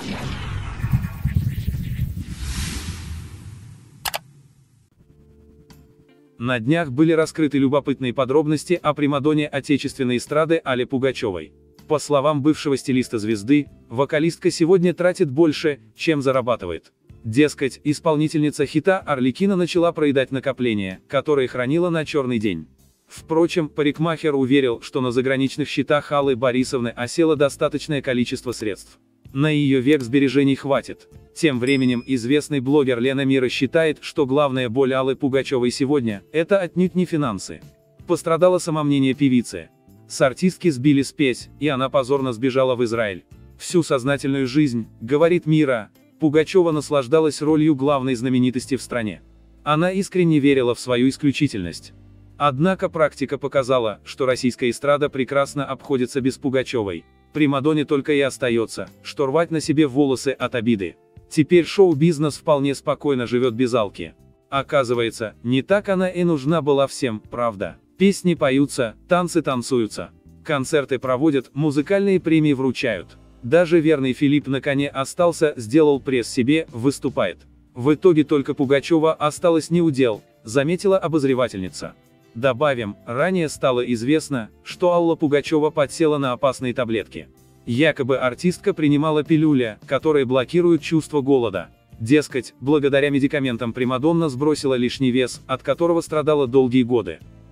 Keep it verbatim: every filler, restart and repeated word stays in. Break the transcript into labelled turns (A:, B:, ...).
A: На днях были раскрыты любопытные подробности о примадонне отечественной эстрады Алле Пугачевой. По словам бывшего стилиста звезды, вокалистка сегодня тратит больше, чем зарабатывает. Дескать, исполнительница хита «Арлекино» начала проедать накопления, которые хранила на черный день. Впрочем, парикмахер уверил, что на заграничных счетах Аллы Борисовны осело достаточное количество средств. На ее век сбережений хватит. Тем временем известный блогер Лена Мира считает, что главная боль Аллы Пугачевой сегодня – это отнюдь не финансы. Пострадало самомнение певицы. С артистки сбили спесь, и она позорно сбежала в Израиль. Всю сознательную жизнь, говорит Мира, Пугачева наслаждалась ролью главной знаменитости в стране. Она искренне верила в свою исключительность. Однако практика показала, что российская эстрада прекрасно обходится без Пугачевой. Примадонне только и остается, что рвать на себе волосы от обиды. Теперь шоу-бизнес вполне спокойно живет без Алки. Оказывается, не так она и нужна была всем, правда. Песни поются, танцы танцуются. Концерты проводят, музыкальные премии вручают. Даже верный Филипп на коне остался, сделал пресс себе, выступает. В итоге только Пугачева осталась неудел, заметила обозревательница. Добавим, ранее стало известно, что Алла Пугачева подсела на опасные таблетки. Якобы артистка принимала пилюли, которые блокируют чувство голода. Дескать, благодаря медикаментам примадонна сбросила лишний вес, от которого страдала долгие годы.